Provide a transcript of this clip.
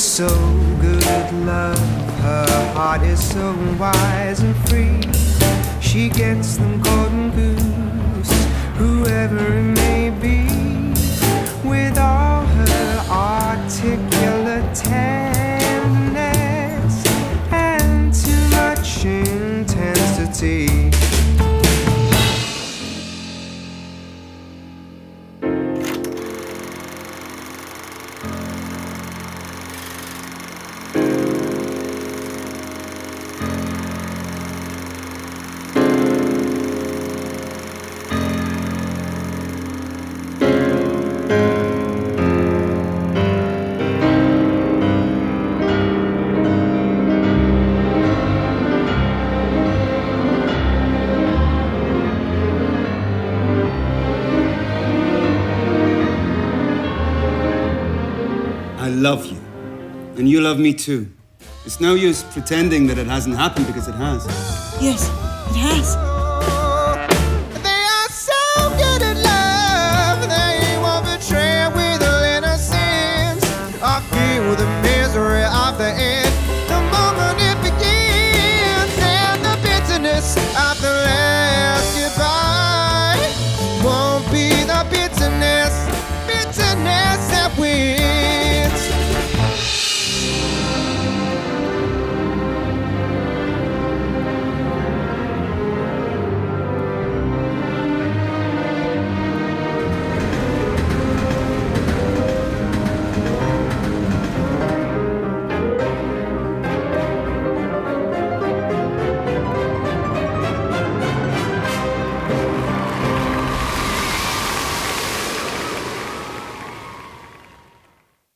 She's so good at love, her heart is so wise and free. She gets them cold and goose, whoever it may be, with all her articulate tenderness and too much intensity. I love you, and you love me too. It's no use pretending that it hasn't happened, because it has. Yes, it has.